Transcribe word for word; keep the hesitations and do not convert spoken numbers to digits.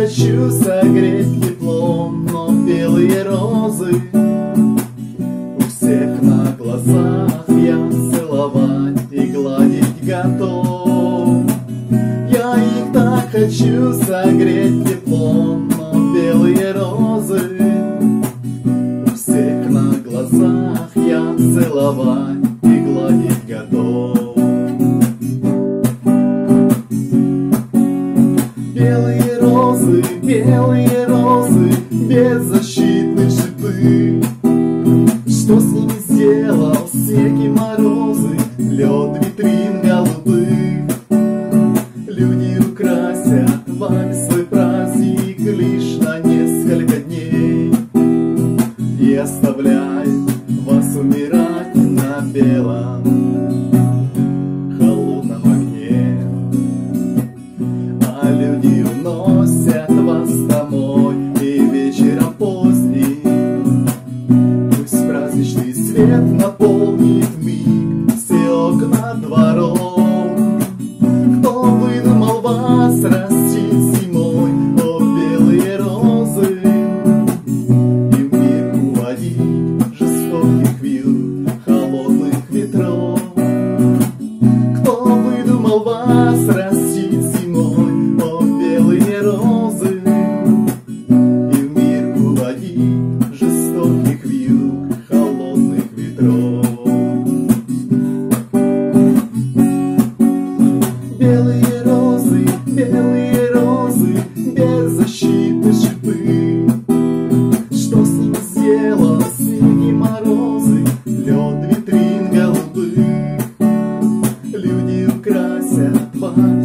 хочу согреть теплом, но белые розы у всех на глазах я целовать и гладить готов. Я их так хочу согреть теплом, но белые розы у всех на глазах я целовать и гладить готов. Белые розы, белые розы, беззащитные шипы. Что с ними сделал снег и морозы, лед витрин голубых? Люди украсят вами свой праздник лишь на несколько дней и оставляют вас умирать на белом холодном огне. А люди уносят вас домой и вечером поздним пусть праздничный свет наполнит миг все окна дворов. Кто выдумал вас растить зимой, о белые розы, и в мир уводить жестоких вьюг холодных ветров? Кто выдумал вас растить зимой, о белые розы, и в мир уводить жестоких вьюг холодных ветров? Белые розы, белые розы, беззащитные шипы. Что с ними сделал снег и морозы, лед витрин голубых? Люди украсят вас